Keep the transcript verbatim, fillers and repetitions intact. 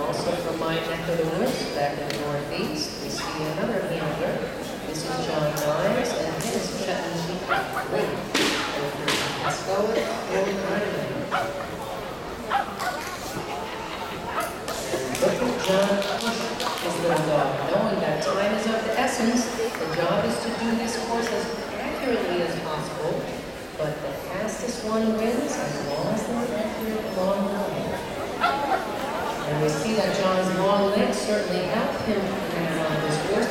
Also from my neck of the woods, back in the Northeast, we see another handler. This is John Nyes and his Shetland wing. Let's go with Golden Running. Look at John push his little dog, knowing that time is of the essence. The job is to do this course as accurately as possible, but the fastest one wins as long as they're accurate along the way. And we see that John's long legs certainly help him on this course.